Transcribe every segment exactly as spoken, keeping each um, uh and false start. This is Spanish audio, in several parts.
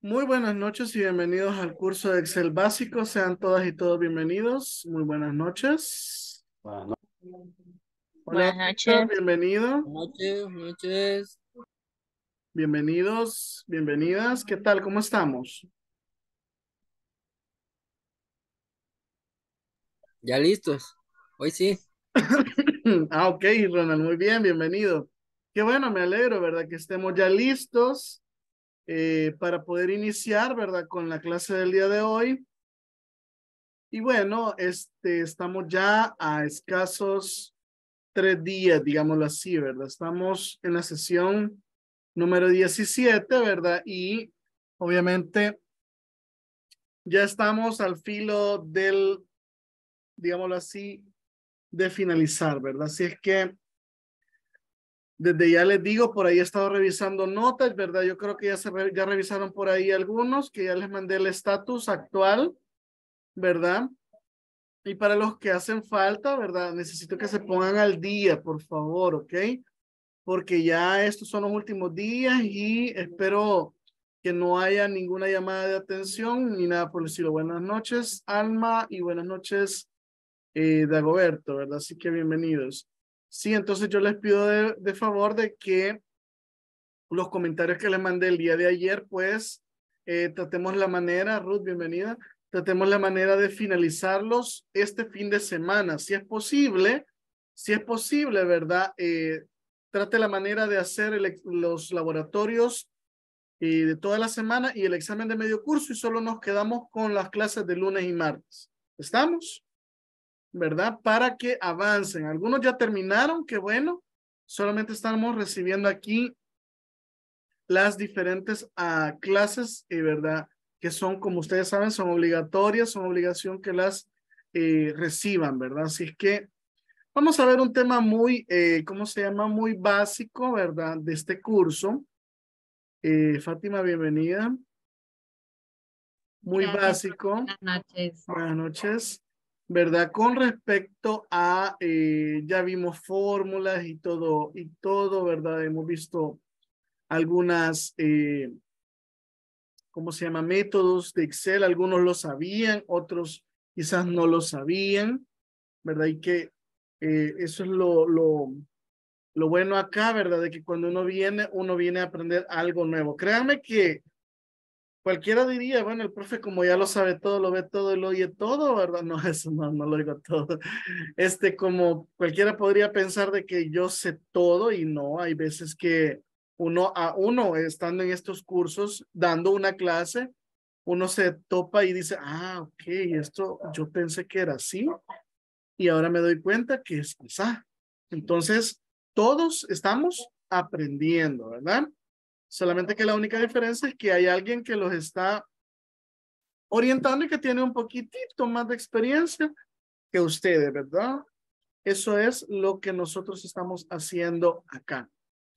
Muy buenas noches y bienvenidos al curso de Excel básico. Sean todas y todos bienvenidos. Muy buenas noches. Buenas Hola, Buenas Oscar, noches. bienvenido. noches, buenas noches. Bienvenidos, bienvenidas. ¿Qué tal? ¿Cómo estamos? ¿Ya listos? Hoy sí. Ah, ok, Ronald, muy bien, bienvenido. Qué bueno, me alegro, ¿verdad? Que estemos ya listos eh, para poder iniciar, ¿verdad? Con la clase del día de hoy. Y bueno, este, estamos ya a escasos tres días, digámoslo así, ¿verdad? Estamos en la sesión número diecisiete, ¿verdad? Y obviamente ya estamos al filo del, digámoslo así, de finalizar, ¿verdad? Así es que desde ya les digo, por ahí he estado revisando notas, ¿verdad? Yo creo que ya, se re- ya revisaron por ahí algunos, que ya les mandé el estatus actual, ¿verdad? Y para los que hacen falta, ¿verdad? Necesito que se pongan al día, por favor, ¿ok? Porque ya estos son los últimos días y espero que no haya ninguna llamada de atención ni nada por el estilo. Buenas noches, Alma, y buenas noches, eh, Dagoberto, ¿verdad? Así que bienvenidos. Sí, entonces yo les pido de, de favor de que los comentarios que les mandé el día de ayer, pues eh, tratemos la manera, Ruth, bienvenida, tratemos la manera de finalizarlos este fin de semana, si es posible, si es posible, ¿verdad? Eh, trate la manera de hacer el, los laboratorios eh, de toda la semana y el examen de medio curso y solo nos quedamos con las clases de lunes y martes. ¿Estamos? ¿Verdad? Para que avancen. Algunos ya terminaron, qué bueno. Solamente estamos recibiendo aquí las diferentes uh, clases, eh, ¿verdad? Que son, como ustedes saben, son obligatorias, son obligación que las eh, reciban, ¿verdad? Así es que vamos a ver un tema muy, eh, ¿cómo se llama? Muy básico, ¿verdad? De este curso. Eh, Fátima, bienvenida. Muy Gracias, profe. básico. Buenas noches. Buenas noches. ¿Verdad? Con respecto a, eh, ya vimos fórmulas y todo, y todo, ¿verdad? Hemos visto algunas, eh, ¿cómo se llama? Métodos de Excel. Algunos lo sabían, otros quizás no lo sabían, ¿verdad? Y que eh, eso es lo, lo, lo bueno acá, ¿verdad? De que cuando uno viene, uno viene a aprender algo nuevo. Créanme que cualquiera diría, bueno, el profe como ya lo sabe todo, lo ve todo y lo oye todo, ¿verdad? No, eso no, no lo digo todo. Este, como cualquiera podría pensar de que yo sé todo y no, hay veces que uno a uno estando en estos cursos, dando una clase, uno se topa y dice, ah, ok, esto yo pensé que era así y ahora me doy cuenta que es así. Entonces, todos estamos aprendiendo, ¿verdad? Solamente que la única diferencia es que hay alguien que los está orientando y que tiene un poquitito más de experiencia que ustedes, ¿verdad? Eso es lo que nosotros estamos haciendo acá,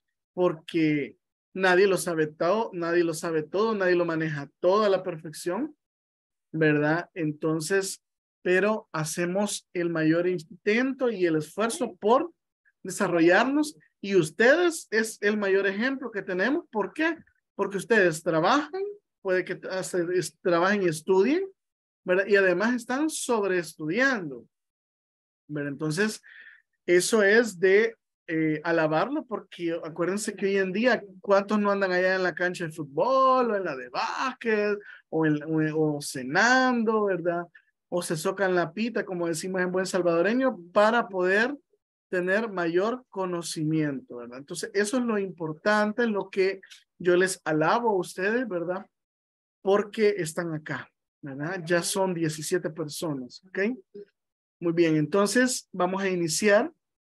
porque nadie lo sabe todo, nadie lo sabe todo, nadie lo maneja todo a la perfección, ¿verdad? Entonces, pero hacemos el mayor intento y el esfuerzo por desarrollarnos y ustedes es el mayor ejemplo que tenemos. ¿Por qué? Porque ustedes trabajan, puede que hace, es, trabajen y estudien, ¿verdad? Y además están sobreestudiando, ¿verdad? Entonces, eso es de eh, alabarlo porque acuérdense que hoy en día, ¿cuántos no andan allá en la cancha de fútbol o en la de básquet o, en, o, o cenando, ¿verdad? O se socan la pita, como decimos en buen salvadoreño, para poder tener mayor conocimiento, ¿verdad? Entonces, eso es lo importante, lo que yo les alabo a ustedes, ¿verdad? Porque están acá, ¿verdad? Ya son diecisiete personas, ¿ok? Muy bien, entonces vamos a iniciar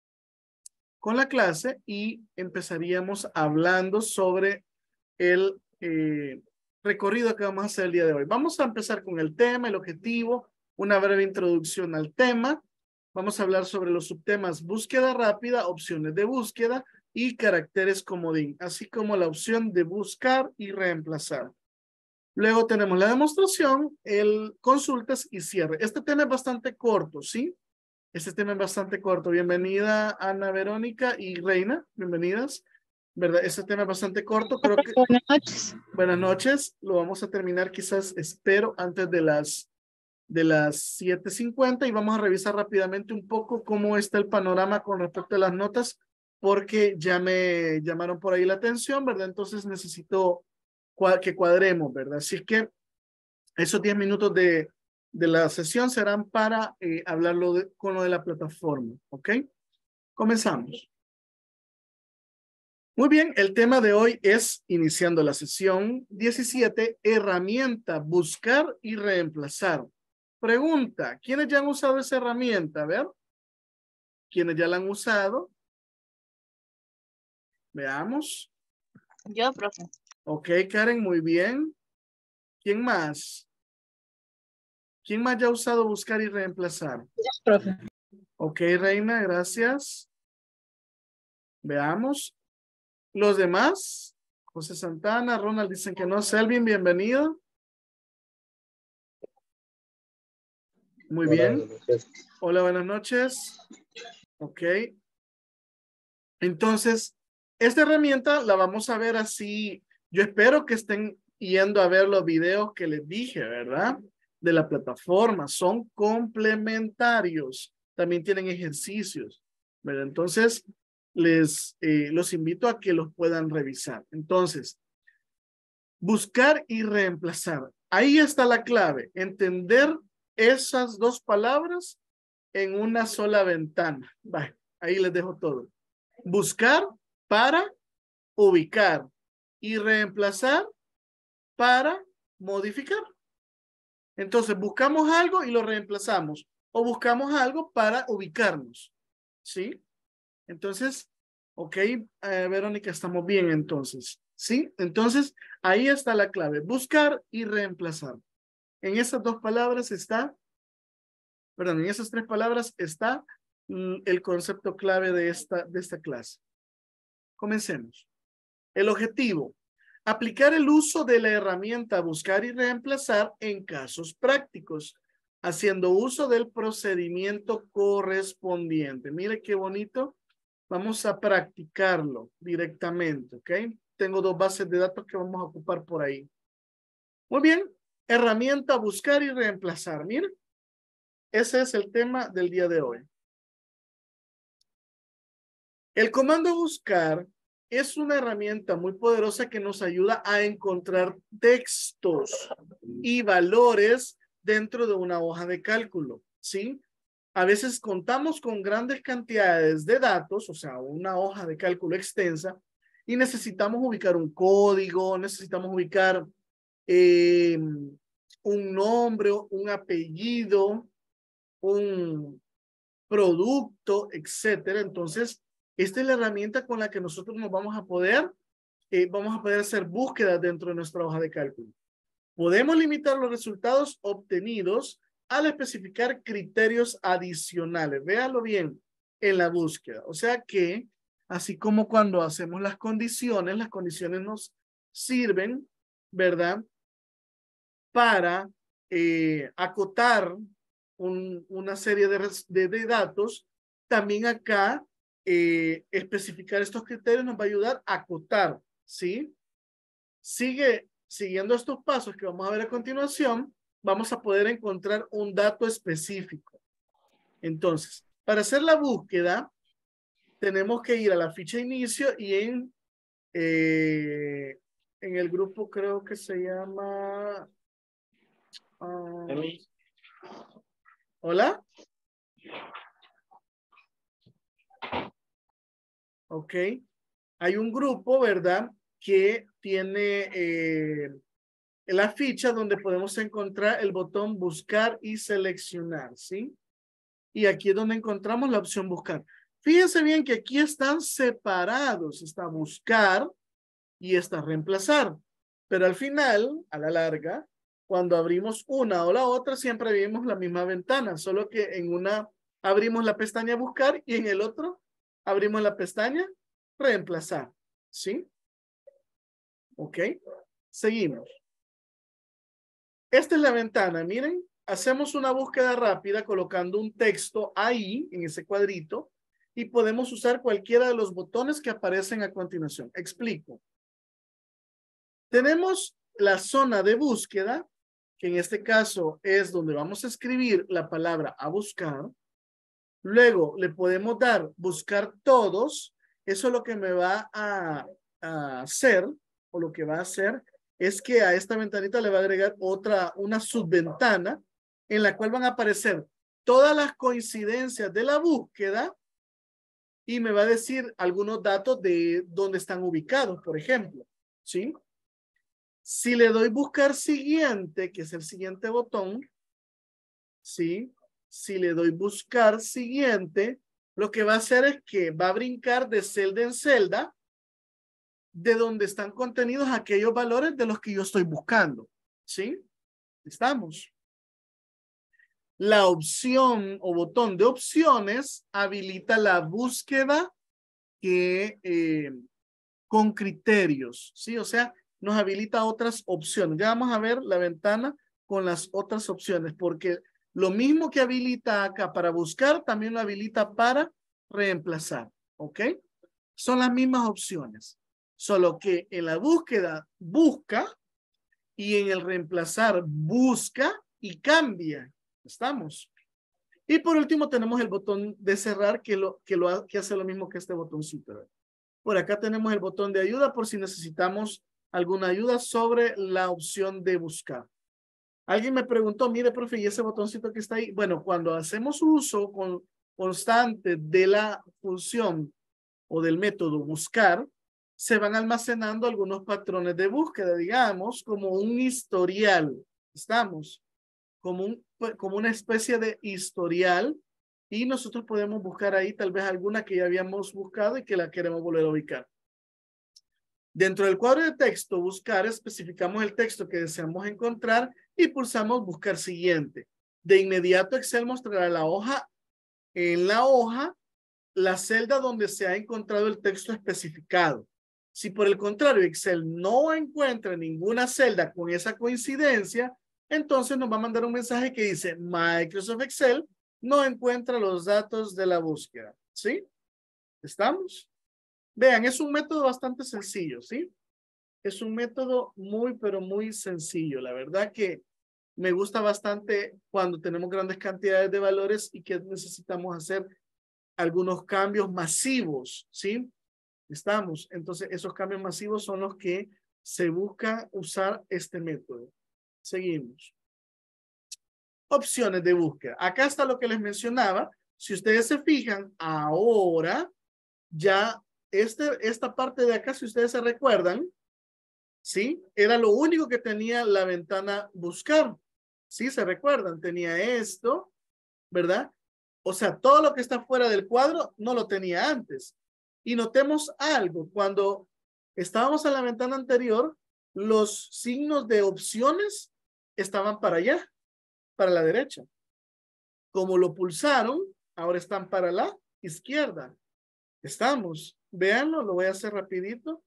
con la clase y empezaríamos hablando sobre el eh, recorrido que vamos a hacer el día de hoy. Vamos a empezar con el tema, el objetivo, una breve introducción al tema. Vamos a hablar sobre los subtemas búsqueda rápida, opciones de búsqueda y caracteres comodín, así como la opción de buscar y reemplazar. Luego tenemos la demostración, el consultas y cierre. Este tema es bastante corto, ¿sí? Este tema es bastante corto. Bienvenida Ana Verónica y Reina, bienvenidas. ¿verdad? Este tema es bastante corto, creo que... Buenas noches. Buenas noches, lo vamos a terminar quizás, espero, antes de las, de las siete cincuenta y vamos a revisar rápidamente un poco cómo está el panorama con respecto a las notas, porque ya me llamaron por ahí la atención, ¿verdad? Entonces necesito que cuadremos, ¿verdad? Así que esos diez minutos de, de la sesión serán para eh, hablarlo de, con lo de la plataforma, ¿ok? Comenzamos. Muy bien, el tema de hoy es, iniciando la sesión diecisiete, herramienta, buscar y reemplazar. Pregunta, ¿quiénes ya han usado esa herramienta? A ver, ¿quiénes ya la han usado? Veamos. Yo, profe. Ok, Karen, muy bien. ¿Quién más? ¿Quién más ya ha usado buscar y reemplazar? Yo, profe. Ok, Reina, gracias. Veamos. Los demás, José Santana, Ronald dicen que no. Selvin, bienvenido. Muy bien. Hola, buenas noches. Ok. Entonces, esta herramienta la vamos a ver así. Yo espero que estén yendo a ver los videos que les dije, ¿verdad? De la plataforma. Son complementarios. También tienen ejercicios, ¿verdad? Entonces, les eh, los invito a que los puedan revisar. Entonces, buscar y reemplazar. Ahí está la clave. Entender esas dos palabras en una sola ventana. Vale, ahí les dejo todo. Buscar para ubicar y reemplazar para modificar. Entonces, buscamos algo y lo reemplazamos. O buscamos algo para ubicarnos. ¿Sí? Entonces, ok, eh, Verónica, estamos bien entonces. ¿Sí? Entonces, ahí está la clave. Buscar y reemplazar. En esas dos palabras está, perdón, en esas tres palabras está mm, el concepto clave de esta, de esta clase. Comencemos. El objetivo. Aplicar el uso de la herramienta buscar y reemplazar en casos prácticos, haciendo uso del procedimiento correspondiente. Mire qué bonito. Vamos a practicarlo directamente, ¿ok? Tengo dos bases de datos que vamos a ocupar por ahí. Muy bien. Herramienta buscar y reemplazar. Mire. Ese es el tema del día de hoy. El comando buscar es una herramienta muy poderosa que nos ayuda a encontrar textos y valores dentro de una hoja de cálculo, ¿sí? A veces contamos con grandes cantidades de datos, o sea, una hoja de cálculo extensa, y necesitamos ubicar un código, necesitamos ubicar eh, un nombre, un apellido, un producto, etcétera. Entonces, esta es la herramienta con la que nosotros nos vamos a poder, eh, vamos a poder hacer búsquedas dentro de nuestra hoja de cálculo. Podemos limitar los resultados obtenidos al especificar criterios adicionales. Véalo bien en la búsqueda. O sea que, así como cuando hacemos las condiciones, las condiciones nos sirven, ¿verdad? Para eh, acotar un, una serie de, de, de datos. También acá eh, especificar estos criterios nos va a ayudar a acotar, ¿sí? Sigue, siguiendo estos pasos que vamos a ver a continuación, vamos a poder encontrar un dato específico. Entonces, para hacer la búsqueda, tenemos que ir a la ficha inicio y en, eh, en el grupo creo que se llama... Uh, ¿Hola? Ok. Hay un grupo, ¿verdad? Que tiene eh, la ficha donde podemos encontrar el botón buscar y seleccionar, ¿sí? Y aquí es donde encontramos la opción buscar. Fíjense bien que aquí están separados. Está buscar y está reemplazar. Pero al final, a la larga, cuando abrimos una o la otra, siempre vemos la misma ventana. Solo que en una abrimos la pestaña buscar y en el otro abrimos la pestaña reemplazar. ¿Sí? Ok. Seguimos. Esta es la ventana. Miren, hacemos una búsqueda rápida colocando un texto ahí, en ese cuadrito, y podemos usar cualquiera de los botones que aparecen a continuación. Explico. Tenemos la zona de búsqueda, que en este caso es donde vamos a escribir la palabra a buscar. Luego le podemos dar buscar todos. Eso lo que me va a, a hacer, o lo que va a hacer, es que a esta ventanita le va a agregar otra, una subventana, en la cual van a aparecer todas las coincidencias de la búsqueda y me va a decir algunos datos de dónde están ubicados, por ejemplo. ¿Sí? Si le doy buscar siguiente, que es el siguiente botón, ¿sí? Si le doy buscar siguiente, lo que va a hacer es que va a brincar de celda en celda de donde están contenidos aquellos valores de los que yo estoy buscando. ¿Sí? ¿Estamos? La opción o botón de opciones habilita la búsqueda que, eh, con criterios. ¿Sí? O sea, nos habilita otras opciones. Ya vamos a ver la ventana con las otras opciones, porque lo mismo que habilita acá para buscar, también lo habilita para reemplazar. ¿Ok? Son las mismas opciones. Solo que en la búsqueda busca y en el reemplazar busca y cambia. ¿Estamos? Y por último tenemos el botón de cerrar que, lo, que, lo, que hace lo mismo que este botoncito. ¿Verdad? Por acá tenemos el botón de ayuda por si necesitamos alguna ayuda sobre la opción de buscar. Alguien me preguntó, mire, profe, ¿y ese botoncito que está ahí? Bueno, cuando hacemos uso con, constante de la función o del método buscar, se van almacenando algunos patrones de búsqueda, digamos, como un historial. ¿Estamos? Como, un, como una especie de historial y nosotros podemos buscar ahí tal vez alguna que ya habíamos buscado y que la queremos volver a ubicar. Dentro del cuadro de texto buscar especificamos el texto que deseamos encontrar y pulsamos buscar siguiente. De inmediato Excel mostrará la hoja, en la hoja la celda donde se ha encontrado el texto especificado. Si por el contrario Excel no encuentra ninguna celda con esa coincidencia, entonces nos va a mandar un mensaje que dice Microsoft Excel no encuentra los datos de la búsqueda. ¿Sí? ¿Estamos? Vean, es un método bastante sencillo, ¿sí? Es un método muy, pero muy sencillo. La verdad que me gusta bastante cuando tenemos grandes cantidades de valores y que necesitamos hacer algunos cambios masivos, ¿sí? Estamos. Entonces, esos cambios masivos son los que se busca usar este método. Seguimos. Opciones de búsqueda. Acá está lo que les mencionaba. Si ustedes se fijan, ahora ya este, esta parte de acá, si ustedes se recuerdan, ¿sí? Era lo único que tenía la ventana buscar. ¿Sí? ¿Se recuerdan? Tenía esto, ¿verdad? O sea, todo lo que está fuera del cuadro no lo tenía antes. Y notemos algo. Cuando estábamos en la ventana anterior, los signos de opciones estaban para allá, para la derecha. Como lo pulsaron, ahora están para la izquierda. Estamos. Véanlo, lo voy a hacer rapidito.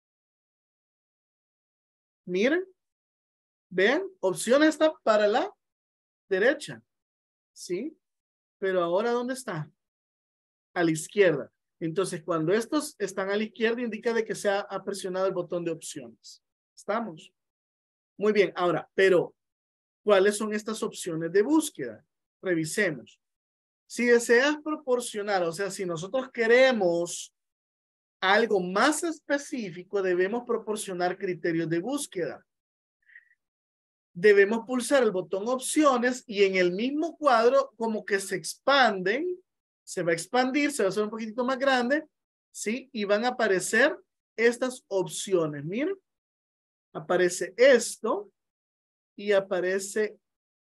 Miren. Vean, opciones está para la derecha. ¿Sí? Pero ahora, ¿dónde está? A la izquierda. Entonces, cuando estos están a la izquierda, indica de que se ha, ha presionado el botón de opciones. ¿Estamos? Muy bien. Ahora, pero, ¿cuáles son estas opciones de búsqueda? Revisemos. Si deseas proporcionar, o sea, si nosotros queremos algo más específico, debemos proporcionar criterios de búsqueda. Debemos pulsar el botón opciones y en el mismo cuadro como que se expanden, se va a expandir, se va a hacer un poquitito más grande, ¿sí? Y van a aparecer estas opciones. Miren, aparece esto y aparece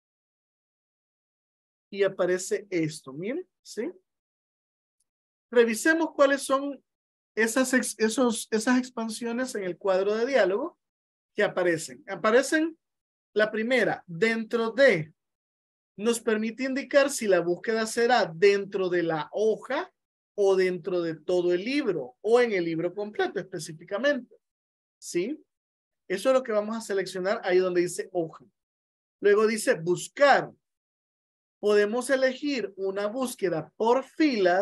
y aparece esto. Miren, ¿sí? Revisemos cuáles son esas, esos, esas expansiones en el cuadro de diálogo que aparecen. Aparecen la primera, dentro de, nos permite indicar si la búsqueda será dentro de la hoja o dentro de todo el libro o en el libro completo específicamente. ¿Sí? Eso es lo que vamos a seleccionar ahí donde dice hoja. Luego dice buscar. Podemos elegir una búsqueda por filas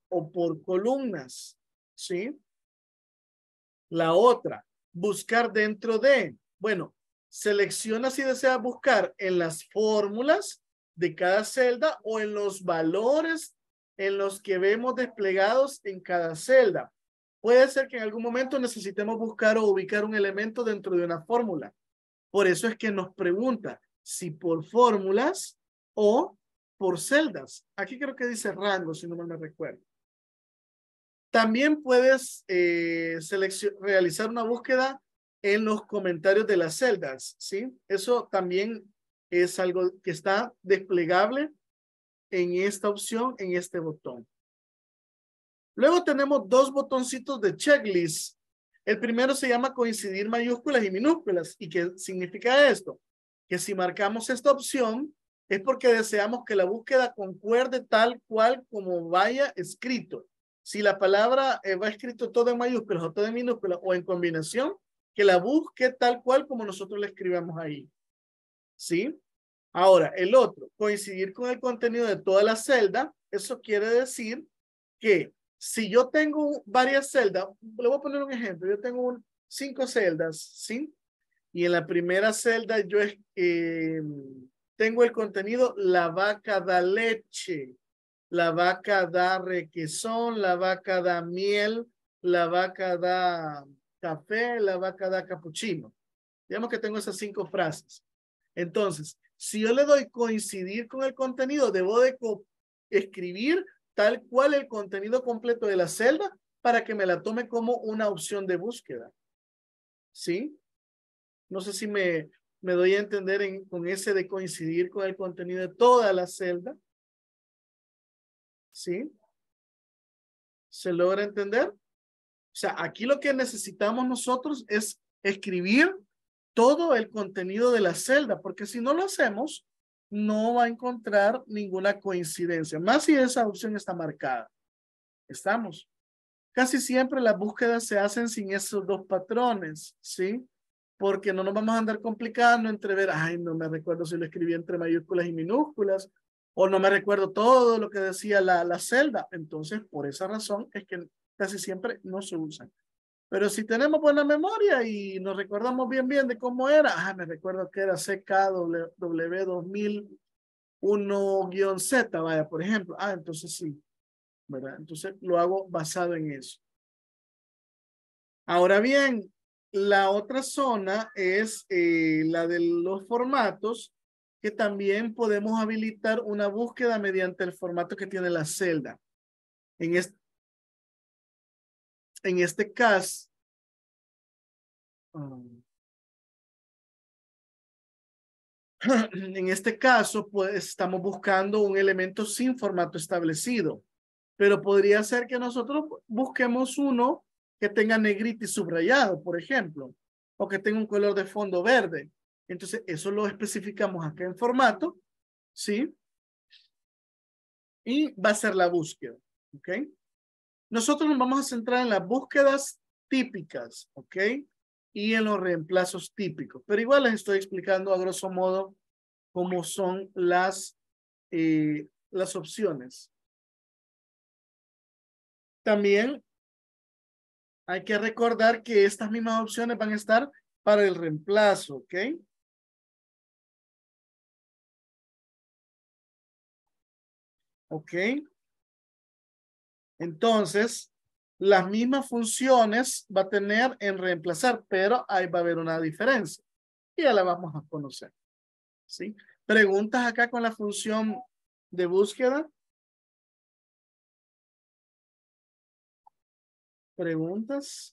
o por columnas, ¿sí? La otra, buscar dentro de, bueno, selecciona si deseas buscar en las fórmulas de cada celda o en los valores en los que vemos desplegados en cada celda. Puede ser que en algún momento necesitemos buscar o ubicar un elemento dentro de una fórmula. Por eso es que nos pregunta si por fórmulas o por celdas. Aquí creo que dice rango, si no mal me recuerdo. También puedes eh, realizar una búsqueda en los comentarios de las celdas, ¿sí? Eso también es algo que está desplegable en esta opción, en este botón. Luego tenemos dos botoncitos de checklist. El primero se llama coincidir mayúsculas y minúsculas. ¿Y qué significa esto? Que si marcamos esta opción es porque deseamos que la búsqueda concuerde tal cual como vaya escrito. Si la palabra eh, va escrito todo en mayúsculas o todo en minúsculas o en combinación, que la busque tal cual como nosotros la escribamos ahí. ¿Sí? Ahora, el otro, coincidir con el contenido de toda la celda. Eso quiere decir que si yo tengo varias celdas, le voy a poner un ejemplo, yo tengo un, cinco celdas, ¿sí? Y en la primera celda yo eh, tengo el contenido, la vaca da leche, la vaca da requesón, la vaca da miel, la vaca da café, la vaca da capuchino. Digamos que tengo esas cinco frases. Entonces, si yo le doy coincidir con el contenido, debo de escribir tal cual el contenido completo de la celda para que me la tome como una opción de búsqueda. ¿Sí? No sé si me, me doy a entender en, con ese de coincidir con el contenido de toda la celda. ¿Sí? ¿Se logra entender? O sea, aquí lo que necesitamos nosotros es escribir todo el contenido de la celda, porque si no lo hacemos, no va a encontrar ninguna coincidencia, más si esa opción está marcada. ¿Estamos? Casi siempre las búsquedas se hacen sin esos dos patrones, ¿sí? Porque no nos vamos a andar complicando entre ver, ay, no me recuerdo si lo escribí entre mayúsculas y minúsculas, o no me recuerdo todo lo que decía la, la celda. Entonces, por esa razón es que casi siempre no se usan. Pero si tenemos buena memoria y nos recordamos bien bien de cómo era, ah, me recuerdo que era C K W dos mil uno guión Z, vaya, por ejemplo. Ah, entonces sí, ¿verdad? Entonces lo hago basado en eso. Ahora bien, la otra zona es eh, la de los formatos, que también podemos habilitar una búsqueda mediante el formato que tiene la celda. En este, en este caso, um, en este caso, pues estamos buscando un elemento sin formato establecido, pero podría ser que nosotros busquemos uno que tenga negrita y subrayado, por ejemplo, o que tenga un color de fondo verde. Entonces, eso lo especificamos acá en formato, ¿sí? Y va a ser la búsqueda, ¿ok? Nosotros nos vamos a centrar en las búsquedas típicas, ¿ok? Y en los reemplazos típicos, pero igual les estoy explicando a grosso modo cómo son las, eh, las opciones. También hay que recordar que estas mismas opciones van a estar para el reemplazo, ¿ok? ¿Ok? Entonces, las mismas funciones va a tener en reemplazar, pero ahí va a haber una diferencia. Y ya la vamos a conocer, ¿sí? Preguntas acá con la función de búsqueda. Preguntas.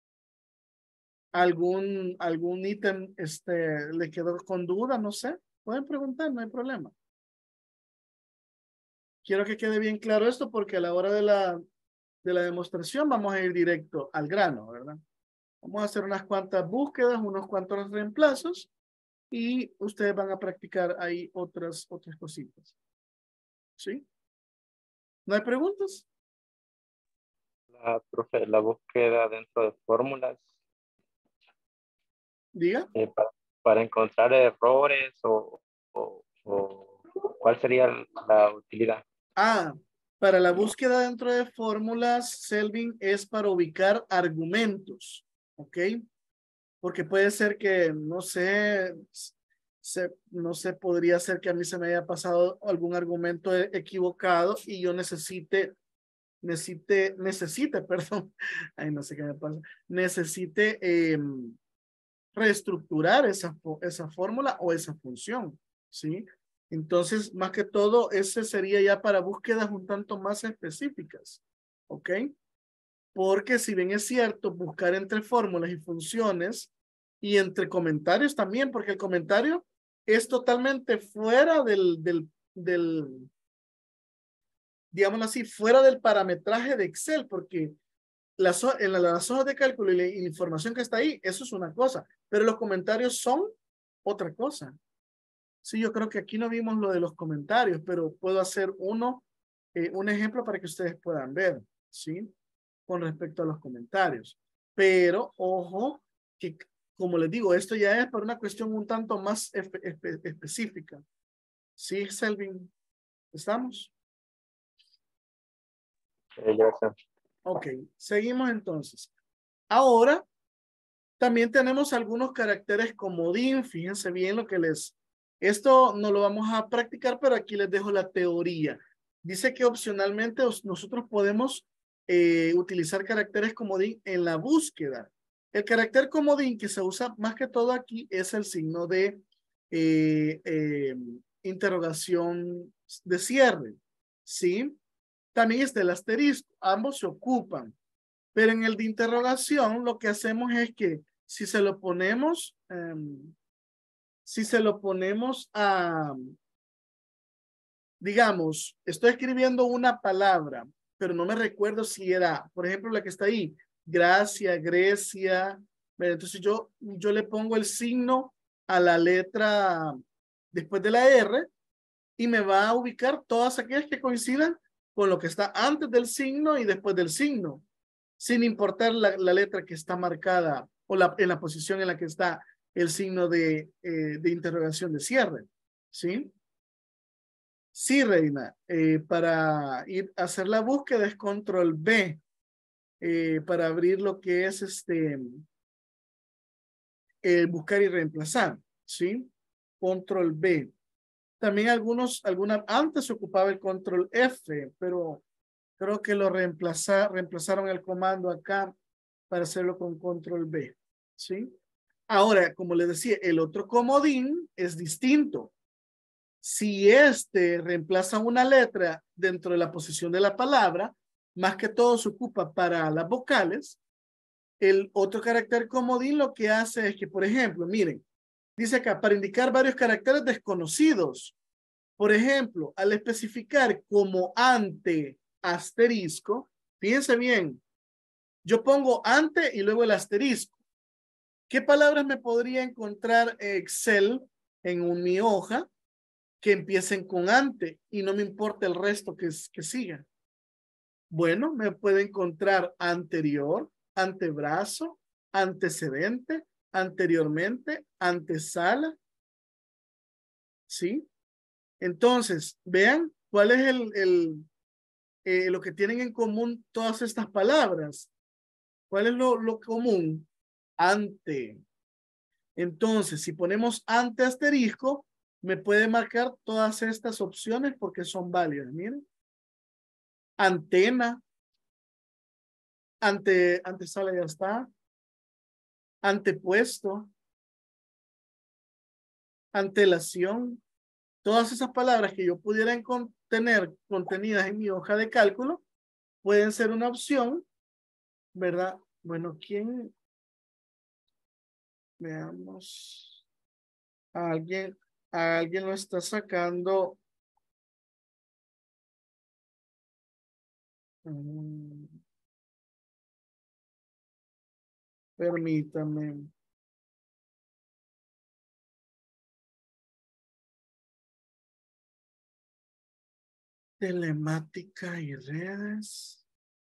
¿Algún, algún ítem este, le quedó con duda? No sé. Pueden preguntar, no hay problema. Quiero que quede bien claro esto porque a la hora de la, de la demostración vamos a ir directo al grano, ¿verdad? Vamos a hacer unas cuantas búsquedas, unos cuantos reemplazos y ustedes van a practicar ahí otras, otras cositas. ¿Sí? ¿No hay preguntas? La, profe, la búsqueda dentro de fórmulas Diga. eh, para, para encontrar errores o, o, o cuál sería la utilidad. Ah, Para la búsqueda dentro de fórmulas, Selvin, es para ubicar argumentos, ¿ok? Porque puede ser que, no sé, se, no sé, podría ser que a mí se me haya pasado algún argumento e- equivocado y yo necesite, necesite, necesite, perdón, ay, no sé qué me pasa, necesite eh, reestructurar esa, fo- esa fórmula o esa función, ¿sí? Entonces, más que todo, ese sería ya para búsquedas un tanto más específicas, ¿ok? Porque si bien es cierto, buscar entre fórmulas y funciones y entre comentarios también, porque el comentario es totalmente fuera del, del, del digámoslo así, fuera del parametraje de Excel, porque las, ho- en la- las hojas de cálculo y la, y la información que está ahí, eso es una cosa, pero los comentarios son otra cosa. Sí, yo creo que aquí no vimos lo de los comentarios, pero puedo hacer uno, eh, un ejemplo para que ustedes puedan ver, ¿sí? Con respecto a los comentarios. Pero, ojo, que como les digo, esto ya es para una cuestión un tanto más espe- espe- específica. ¿Sí, Selvin? ¿Estamos? Eh, gracias. Ok, seguimos entonces. Ahora, también tenemos algunos caracteres comodín. Fíjense bien lo que les... Esto no lo vamos a practicar, pero aquí les dejo la teoría. Dice que opcionalmente os- nosotros podemos eh, utilizar caracteres comodín en la búsqueda. El carácter comodín que se usa más que todo aquí es el signo de eh, eh, interrogación de cierre. ¿Sí? También está el asterisco. Ambos se ocupan. Pero en el de interrogación, lo que hacemos es que si se lo ponemos, um, si se lo ponemos a, digamos, estoy escribiendo una palabra, pero no me recuerdo si era, por ejemplo, la que está ahí, Gracia, Grecia. Entonces yo, yo le pongo el signo a la letra después de la R y me va a ubicar todas aquellas que coincidan con lo que está antes del signo y después del signo, sin importar la, la letra que está marcada o la, en la posición en la que está el signo de, eh, de interrogación de cierre. ¿Sí? Sí, Reina. Eh, para ir a hacer la búsqueda es control B. Eh, para abrir lo que es este eh, buscar y reemplazar. ¿Sí? Control B. También algunos, alguna, antes se ocupaba el control F, pero creo que lo reemplaza, reemplazaron el comando acá para hacerlo con control B. ¿Sí? Ahora, como les decía, el otro comodín es distinto. Si este reemplaza una letra dentro de la posición de la palabra, más que todo se ocupa para las vocales. El otro carácter comodín lo que hace es que, por ejemplo, miren, dice acá, para indicar varios caracteres desconocidos. Por ejemplo, al especificar como ante asterisco, fíjense bien, yo pongo ante y luego el asterisco. ¿Qué palabras me podría encontrar Excel en un, mi hoja que empiecen con ante y no me importa el resto que, que siga? Bueno, me puede encontrar anterior, antebrazo, antecedente, anteriormente, antesala, ¿sí? Entonces, vean cuál es el, el eh, lo que tienen en común todas estas palabras. ¿Cuál es lo, lo común? Ante. Entonces, si ponemos ante asterisco, me puede marcar todas estas opciones porque son válidas. Miren. Antena. Ante, antesala ya está. Antepuesto. Antelación. Todas esas palabras que yo pudiera tener contenidas en mi hoja de cálculo pueden ser una opción, ¿verdad? Bueno, ¿quién? Veamos. Alguien, alguien lo está sacando. Mm, permítame. Telemática y redes.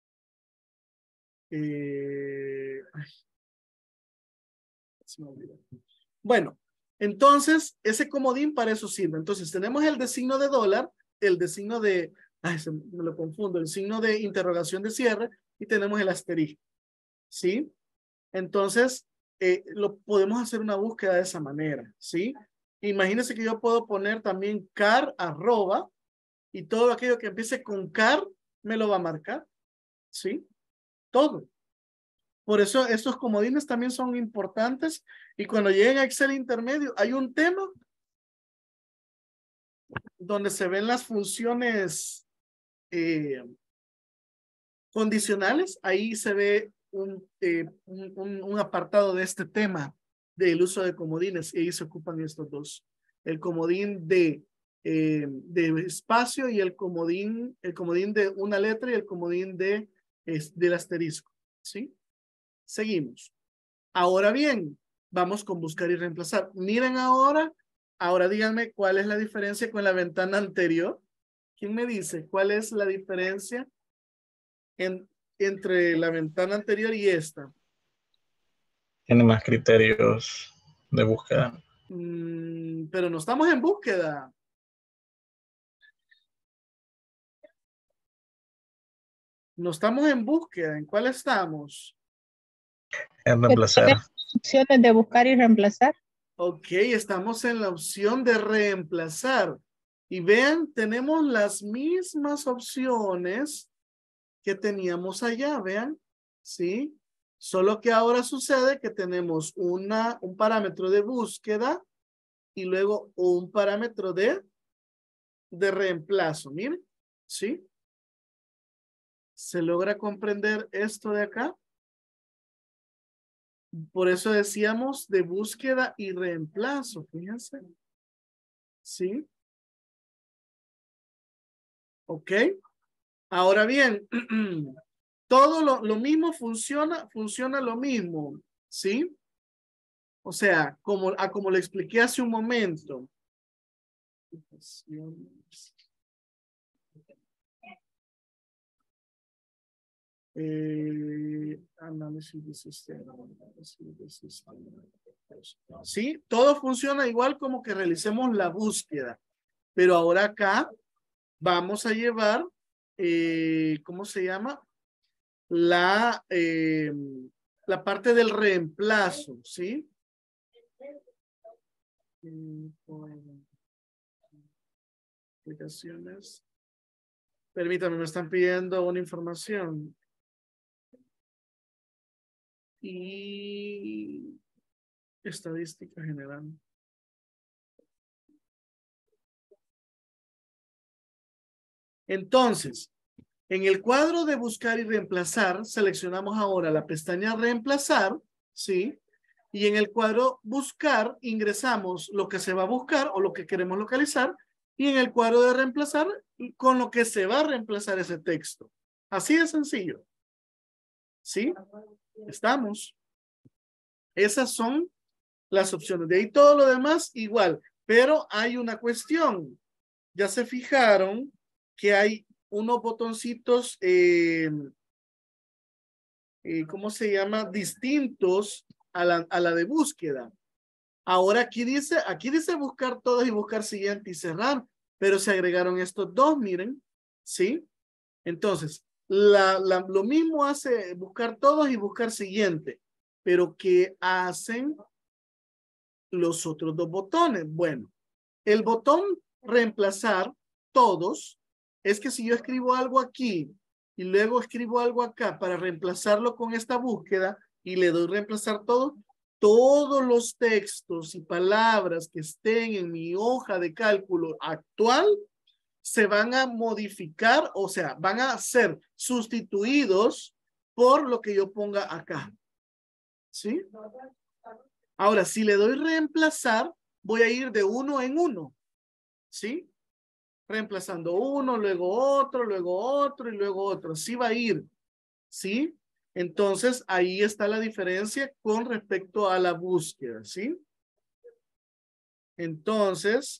Eh, ay, se me olvidó. Bueno, entonces ese comodín para eso sirve. Entonces tenemos el de signo de dólar, el de signo de, Ay, se me lo confundo, el signo de interrogación de cierre y tenemos el asterisco, ¿sí? Entonces, eh, lo podemos hacer una búsqueda de esa manera, ¿sí? Imagínense que yo puedo poner también car arroba y todo aquello que empiece con car me lo va a marcar, ¿sí? Todo. Por eso estos comodines también son importantes y cuando lleguen a Excel intermedio hay un tema donde se ven las funciones eh, condicionales, ahí se ve un, eh, un, un, un apartado de este tema del uso de comodines y ahí se ocupan estos dos. El comodín de, eh, de espacio y el comodín, el comodín de una letra y el comodín de, es, del asterisco, ¿sí? Seguimos. Ahora bien, vamos con buscar y reemplazar. Miren ahora, ahora díganme cuál es la diferencia con la ventana anterior. ¿Quién me dice cuál es la diferencia en, entre la ventana anterior y esta? Tiene más criterios de búsqueda. Mm, pero no estamos en búsqueda. No estamos en búsqueda. ¿En cuál estamos? En reemplazar. Opciones de buscar y reemplazar. Ok, estamos en la opción de reemplazar. Y vean, tenemos las mismas opciones que teníamos allá, vean, ¿sí? Solo que ahora sucede que tenemos una, un parámetro de búsqueda y luego un parámetro de, de reemplazo, miren, ¿sí? ¿Se logra comprender esto de acá? Por eso decíamos de búsqueda y reemplazo, fíjense. ¿Sí? ¿Ok? Ahora bien, todo lo, lo mismo funciona, funciona lo mismo, ¿sí? O sea, como, a como le expliqué hace un momento. Eh, análisis de sistema. Análisis de sistema. Sí, todo funciona igual como que realicemos la búsqueda. Pero ahora acá vamos a llevar, eh, ¿cómo se llama? La, eh, la parte del reemplazo, ¿sí? Aplicaciones. Permítame, me están pidiendo una información. Y estadística general. Entonces, en el cuadro de buscar y reemplazar, seleccionamos ahora la pestaña reemplazar, ¿sí? Y en el cuadro buscar, ingresamos lo que se va a buscar o lo que queremos localizar. Y en el cuadro de reemplazar, con lo que se va a reemplazar ese texto. Así de sencillo. ¿Sí? Estamos. Esas son las opciones. De ahí todo lo demás igual. Pero hay una cuestión. Ya se fijaron que hay unos botoncitos, eh, eh, ¿cómo se llama? Distintos a la, a la de búsqueda. Ahora aquí dice, aquí dice buscar todos y buscar siguiente y cerrar, pero se agregaron estos dos, miren, ¿sí? Entonces, la, la, lo mismo hace buscar todos y buscar siguiente, pero ¿qué hacen los otros dos botones? Bueno, el botón reemplazar todos es que si yo escribo algo aquí y luego escribo algo acá para reemplazarlo con esta búsqueda y le doy reemplazar todo, todos los textos y palabras que estén en mi hoja de cálculo actual se van a modificar, o sea, van a ser sustituidos por lo que yo ponga acá. ¿Sí? Ahora, si le doy reemplazar, voy a ir de uno en uno. ¿Sí? Reemplazando uno, luego otro, luego otro y luego otro. Así va a ir. ¿Sí? Entonces, ahí está la diferencia con respecto a la búsqueda. ¿Sí? Entonces,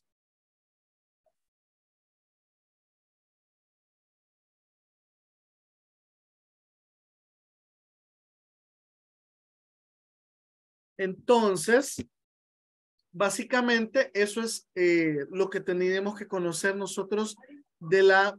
entonces, básicamente eso es eh, lo que tenemos que conocer nosotros de la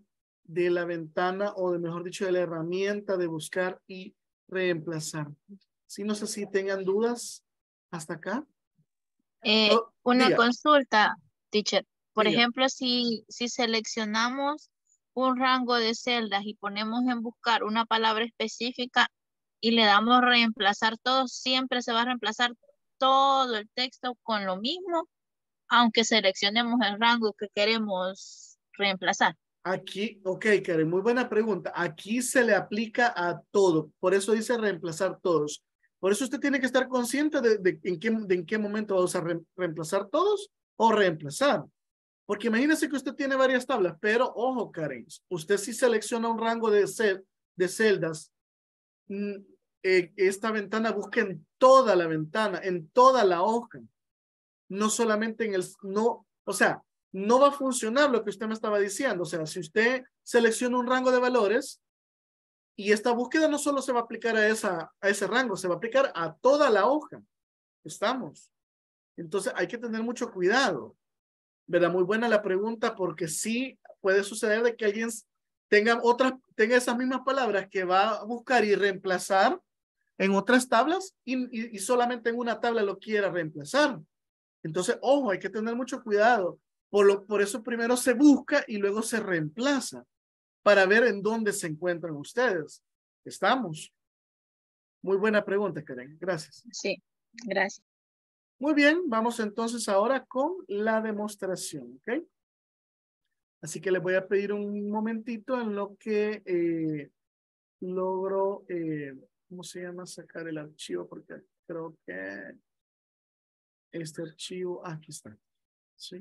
de la ventana o de mejor dicho de la herramienta de buscar y reemplazar. Si no sé si tengan dudas hasta acá. Eh, Oh, una diga. consulta, teacher. Por Diga. ejemplo, si, si seleccionamos un rango de celdas y ponemos en buscar una palabra específica y le damos reemplazar todo, siempre se va a reemplazar todo el texto con lo mismo, aunque seleccionemos el rango que queremos reemplazar. Aquí, ok, Karen, muy buena pregunta. Aquí se le aplica a todo. Por eso dice reemplazar todos. Por eso usted tiene que estar consciente de, de, en, qué, de en qué momento va a usar re, reemplazar todos o reemplazar. Porque imagínese que usted tiene varias tablas, pero ojo, Karen, usted si selecciona un rango de, cel, de celdas, eh, esta ventana busca en toda la ventana, en toda la hoja. No solamente en el, no, o sea, no va a funcionar lo que usted me estaba diciendo. O sea, si usted selecciona un rango de valores y esta búsqueda no solo se va a aplicar a, esa, a ese rango, se va a aplicar a toda la hoja. Estamos. Entonces hay que tener mucho cuidado. ¿Verdad? Muy buena la pregunta porque sí puede suceder de que alguien tenga otras, tenga esas mismas palabras que va a buscar y reemplazar en otras tablas y, y, y solamente en una tabla lo quiera reemplazar. Entonces, ojo, hay que tener mucho cuidado. Por, lo, por eso primero se busca y luego se reemplaza para ver en dónde se encuentran ustedes. Estamos. Muy buena pregunta, Karen. Gracias. Sí, gracias. Muy bien, vamos entonces ahora con la demostración, ¿ok? Así que les voy a pedir un momentito en lo que eh, logro, eh, ¿cómo se llama? Sacar el archivo porque creo que este archivo, ah, aquí está, ¿sí?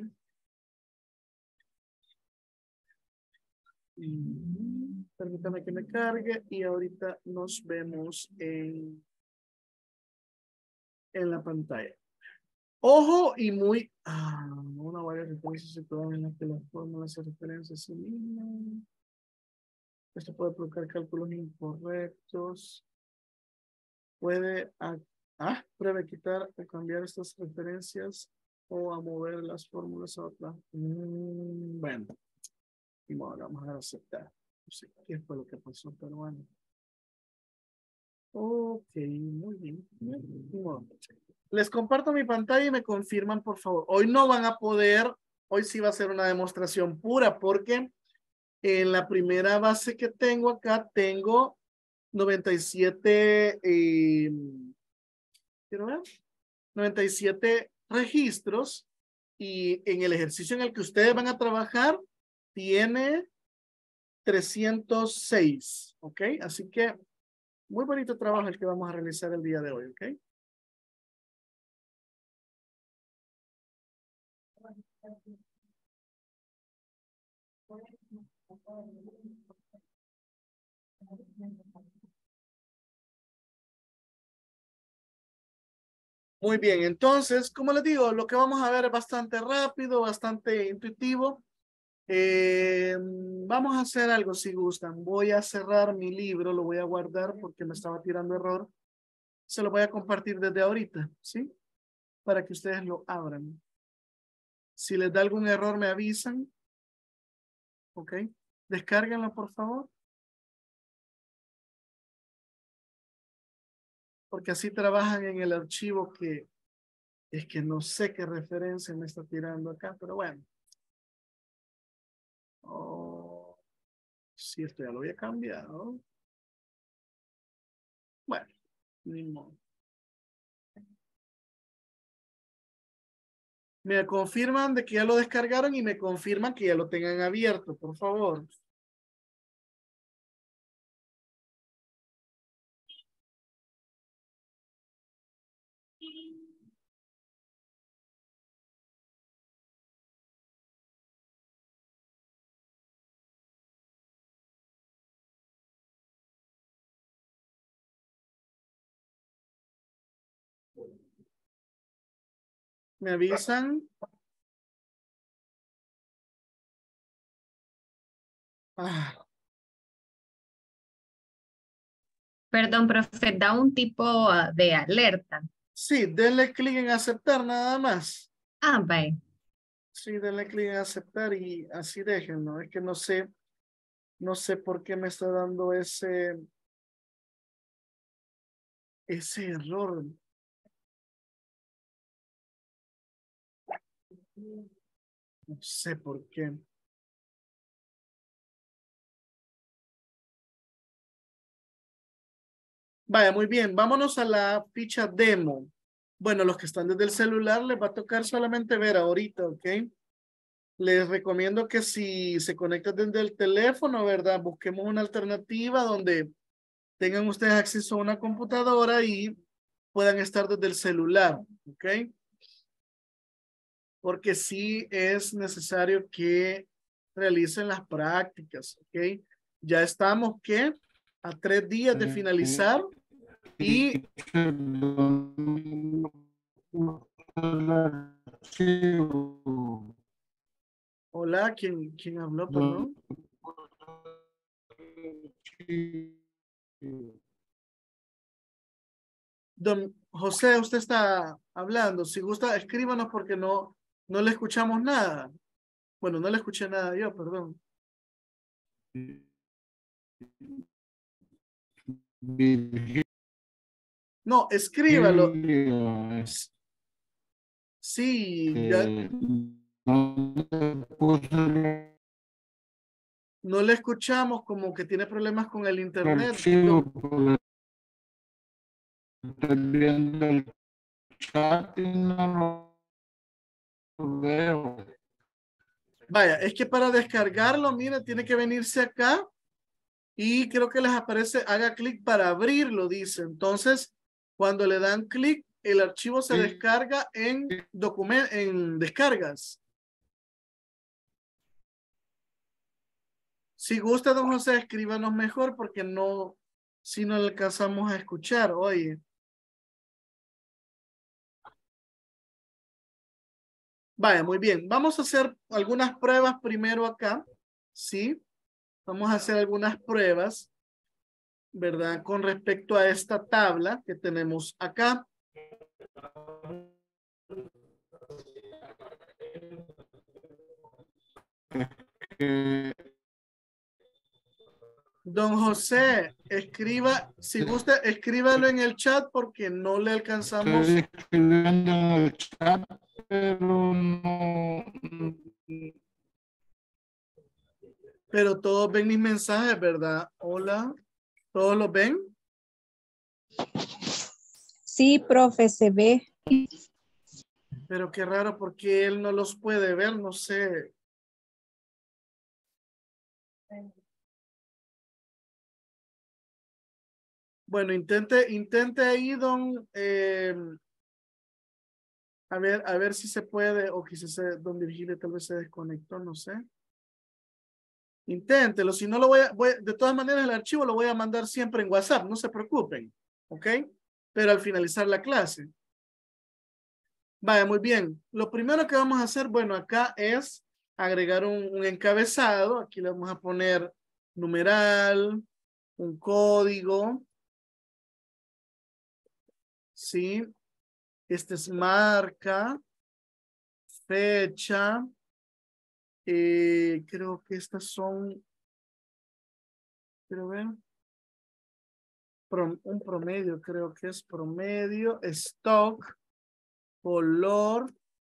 Y, permítame que me cargue y ahorita nos vemos en, en la pantalla. Ojo y muy, ah, una varias referencias situadas en las que las fórmulas se referencian a sí mismas. Esto puede provocar cálculos incorrectos. Puede, ah, ah, puede quitar o cambiar estas referencias o a mover las fórmulas a otra. Mm, bueno, y bueno, vamos a aceptar. No sé qué fue lo que pasó, pero bueno. Ok, muy bien. Bueno, les comparto mi pantalla y me confirman, por favor. Hoy no van a poder, hoy sí va a ser una demostración pura porque en la primera base que tengo acá tengo noventa y siete, eh, quiero ver, noventa y siete registros y en el ejercicio en el que ustedes van a trabajar tiene trescientos seis, ¿ok? Así que muy bonito trabajo el que vamos a realizar el día de hoy, ¿ok? Muy bien, entonces, como les digo, lo que vamos a ver es bastante rápido, bastante intuitivo. Eh, vamos a hacer algo si gustan. Voy a cerrar mi libro, lo voy a guardar porque me estaba tirando error. Se lo voy a compartir desde ahorita, ¿sí? Para que ustedes lo abran. Si les da algún error, me avisan. ¿Ok? Descárguenlo, por favor. Porque así trabajan en el archivo que es que no sé qué referencia me está tirando acá, pero bueno. Oh, sí, esto ya lo había cambiado. Bueno, ni modo. Me confirman de que ya lo descargaron y me confirman que ya lo tengan abierto, por favor. ¿Me avisan? Ah, Perdón, profe, da un tipo ah, de alerta. sí, denle clic en aceptar nada más. Ah, bye. Sí, denle clic en aceptar y así déjenlo. Es que no sé. No sé por qué me está dando ese, ese error. No sé por qué. Vaya, muy bien. Vámonos a la ficha demo. Bueno, los que están desde el celular les va a tocar solamente ver ahorita, ¿ok? Les recomiendo que si se conectan desde el teléfono, ¿verdad? Busquemos una alternativa donde tengan ustedes acceso a una computadora y puedan estar desde el celular, ¿ok? Porque sí es necesario que realicen las prácticas, ¿ok? Ya estamos, ¿qué? A tres días de finalizar y... Hola, ¿quién, quién habló, perdón? Don José, usted está hablando. Si gusta, escríbanos porque no, no le escuchamos nada. Bueno, no le escuché nada yo, perdón. No, escríbalo. Sí, ya. No le escuchamos, como que tiene problemas con el internet. Don- Estoy viendo el chat y no lo veo. Vaya, es que para descargarlo, mira, tiene que venirse acá y creo que les aparece, haga clic para abrirlo, dice. Entonces, cuando le dan clic, el archivo se Sí. descarga en document, en descargas. Si gusta, don José, escríbanos mejor porque no, si no le alcanzamos a escuchar, oye. Vaya, muy bien. Vamos a hacer algunas pruebas primero acá, ¿sí? Vamos a hacer algunas pruebas, ¿verdad? Con respecto a esta tabla que tenemos acá. Don José, escriba, si gusta, escríbalo en el chat porque no le alcanzamos. Estoy escribiendo en el chat, pero no. Pero todos ven mis mensajes, ¿verdad? Hola, ¿todos los ven? Sí, profe, se ve. Pero qué raro porque él no los puede ver, no sé. Bueno, intente, intente ahí, don, eh, a ver, a ver si se puede, o quizás se- don Virgilio tal vez se desconectó, no sé. Inténtelo, si no lo voy a, voy, de todas maneras el archivo lo voy a mandar siempre en WhatsApp, no se preocupen, ¿ok? Pero al finalizar la clase. Vaya, muy bien. Lo primero que vamos a hacer, bueno, acá es agregar un, un encabezado. Aquí le vamos a poner numeral, un código. ¿Sí? Este es marca, fecha. Eh, creo que estas son, quiero ver, prom- un promedio, creo que es promedio, stock, color,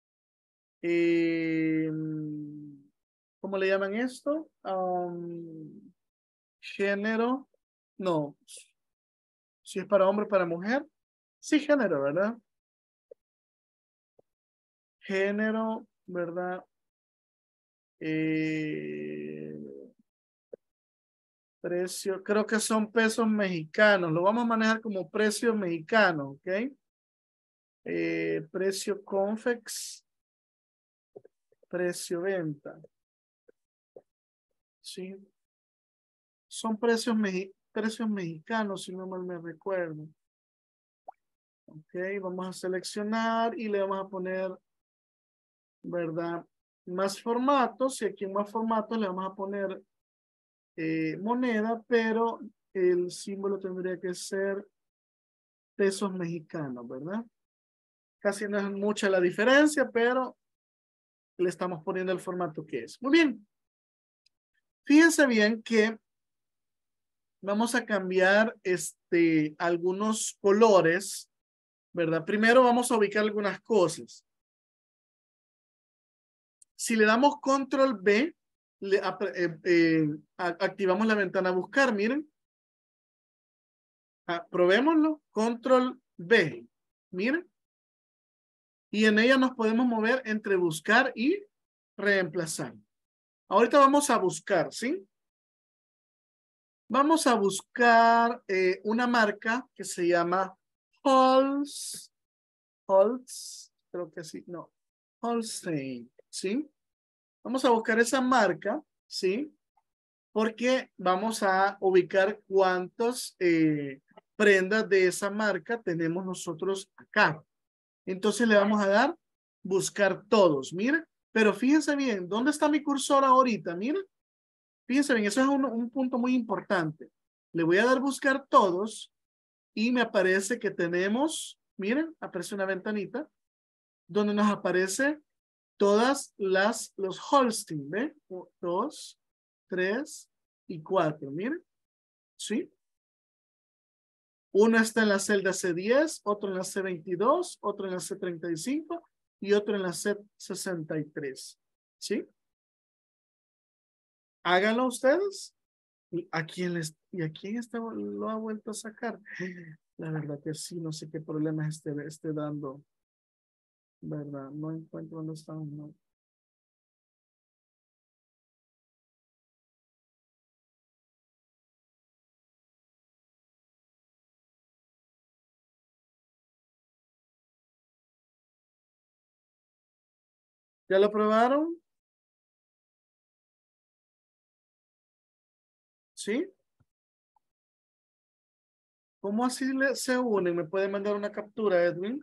eh, ¿cómo le llaman esto? Um, género, no, si es para hombre o para mujer, sí, género, ¿verdad? Género, ¿verdad? Eh, precio, creo que son pesos mexicanos, lo vamos a manejar como precio mexicano, ¿ok? Eh, precio Confex, precio venta, ¿sí? Son precios, mexi- precios mexicanos, si no mal me recuerdo. Ok, vamos a seleccionar y le vamos a poner, ¿verdad? Más formatos, y aquí en más formatos le vamos a poner eh, moneda, pero el símbolo tendría que ser pesos mexicanos, ¿verdad? Casi no es mucha la diferencia, pero le estamos poniendo el formato que es. Muy bien. Fíjense bien que vamos a cambiar este, algunos colores, ¿verdad? Primero vamos a ubicar algunas cosas. Si le damos control B, le, eh, eh, activamos la ventana buscar, miren. Ah, probémoslo, control B, miren. Y en ella nos podemos mover entre buscar y reemplazar. Ahorita vamos a buscar, ¿sí? Vamos a buscar eh, una marca que se llama Holz, Holz, creo que sí, no, Holstein, ¿sí? Vamos a buscar esa marca, ¿sí? Porque vamos a ubicar cuántas eh, prendas de esa marca tenemos nosotros acá. Entonces le vamos a dar buscar todos, miren. Pero fíjense bien, ¿dónde está mi cursor ahorita? Miren. Fíjense bien, eso es un, un punto muy importante. Le voy a dar buscar todos y me aparece que tenemos, miren, aparece una ventanita donde nos aparece todas las, los Holstein, ¿ve? Dos, tres y cuatro, miren. ¿Sí? Uno está en la celda C diez, otro en la C veintidós, otro en la C treinta y cinco y otro en la C sesenta y tres. ¿Sí? Háganlo ustedes. ¿Y a quién, les, y a quién está, lo ha vuelto a sacar? La verdad que sí, no sé qué problemas esté, esté dando. ¿Verdad? No encuentro dónde están. No. ¿Ya lo probaron? ¿Sí? ¿Cómo así le, se unen? ¿Me puede mandar una captura, Edwin?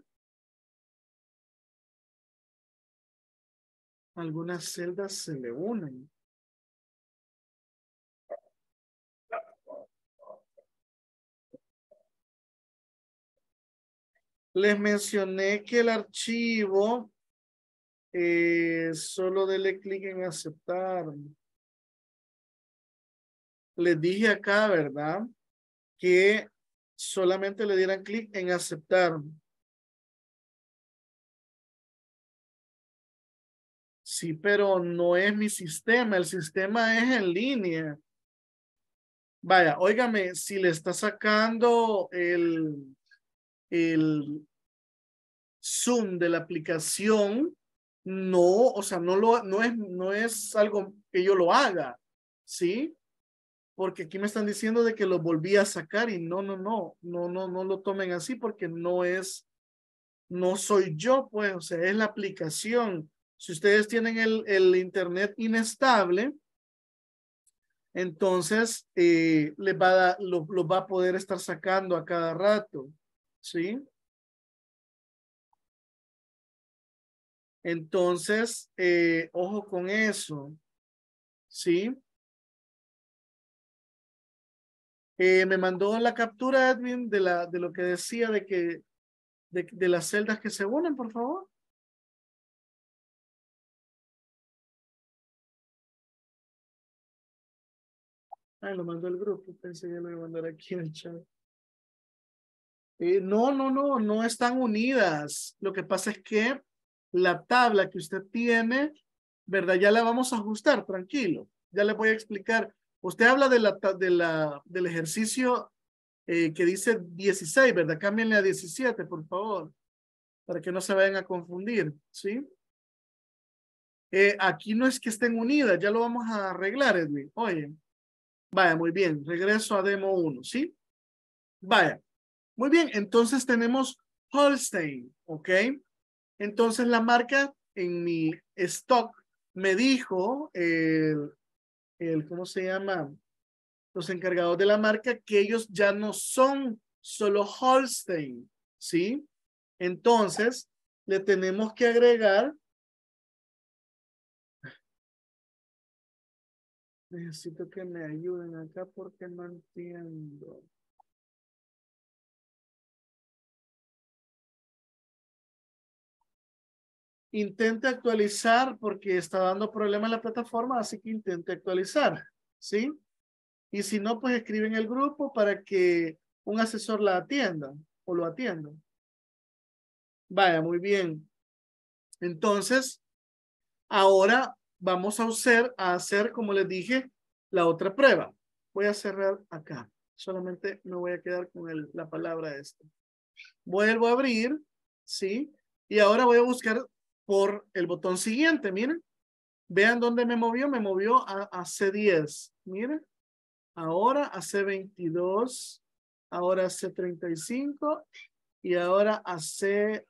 Algunas celdas se le unen. Les mencioné que el archivo eh, solo dele clic en aceptar. Les dije acá, ¿verdad? Que solamente le dieran clic en aceptar. Sí, pero no es mi sistema. El sistema es en línea. Vaya, óigame, si le está sacando el, el Zoom de la aplicación, no, o sea, no, lo, no, es, no es algo que yo lo haga, ¿sí? Porque aquí me están diciendo de que lo volví a sacar y no, no, no, no, no, no lo tomen así porque no es, no soy yo, pues, o sea, es la aplicación. Si ustedes tienen el, el internet inestable, entonces eh, les va a dar, lo, lo va a poder estar sacando a cada rato, ¿sí? Entonces, eh, ojo con eso, ¿sí? Eh, me mandó la captura, Edwin, de, la, de lo que decía de que de, de las celdas que se unen, por favor. Ah, lo mandó el grupo, pensé que lo iba a mandar aquí en el chat. Eh, no, no, no, no están unidas. Lo que pasa es que la tabla que usted tiene, ¿verdad? Ya la vamos a ajustar, tranquilo. Ya le voy a explicar. Usted habla de la, de la, del ejercicio eh, que dice dieciséis, ¿verdad? Cámbienle a diecisiete, por favor, para que no se vayan a confundir, ¿sí? Eh, aquí no es que estén unidas, ya lo vamos a arreglar, Edwin. Oye, vaya, muy bien. Regreso a demo uno, ¿sí? Vaya. Muy bien, entonces tenemos Holstein, ¿ok? Entonces la marca en mi stock me dijo el, el, ¿cómo se llama? Los encargados de la marca que ellos ya no son solo Holstein, ¿sí? Entonces le tenemos que agregar. Necesito que me ayuden acá porque no entiendo. Intente actualizar porque está dando problema en la plataforma, así que intente actualizar. ¿sí? Y si no, pues escribe en el grupo para que un asesor la atienda o lo atienda. Vaya, muy bien. Entonces, ahora vamos a hacer, a hacer, como les dije, la otra prueba. Voy a cerrar acá. Solamente me voy a quedar con el, la palabra esta. Vuelvo a abrir, ¿sí? Y ahora voy a buscar por el botón siguiente, miren. Vean dónde me movió. Me movió a, a C diez. Miren. Ahora a C veintidós. Ahora a C treinta y cinco. Y ahora a C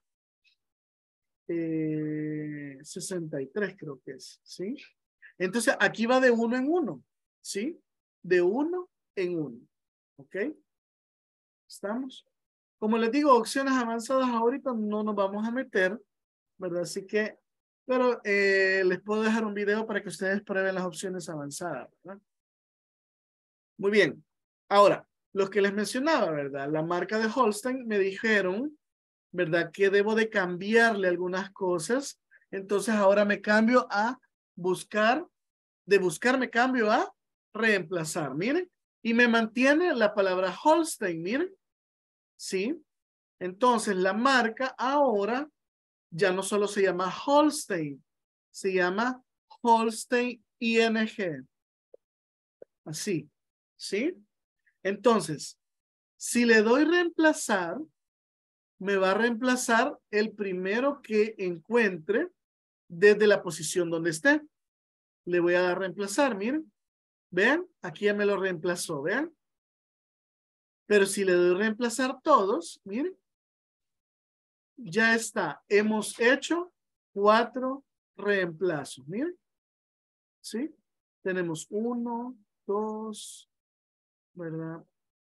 eh, sesenta y tres creo que es, ¿sí? Entonces aquí va de uno en uno, ¿sí? De uno en uno, ¿ok? ¿Estamos? Como les digo, opciones avanzadas ahorita no nos vamos a meter, ¿verdad? Así que, pero eh, les puedo dejar un video para que ustedes prueben las opciones avanzadas, ¿verdad? Muy bien. Ahora, los que les mencionaba, ¿verdad? La marca de Holstein me dijeron, ¿verdad? Que debo de cambiarle algunas cosas. Entonces ahora me cambio a buscar, de buscar me cambio a reemplazar, miren. Y me mantiene la palabra Holstein, miren. ¿Sí? Entonces la marca ahora ya no solo se llama Holstein, se llama Holstein I N G. Así, ¿sí? Entonces, si le doy reemplazar, me va a reemplazar el primero que encuentre desde la posición donde esté. Le voy a dar reemplazar, miren. Vean, aquí ya me lo reemplazó, vean. Pero si le doy reemplazar todos, miren. Ya está. Hemos hecho cuatro reemplazos, miren. ¿Sí? Tenemos uno, dos, ¿verdad?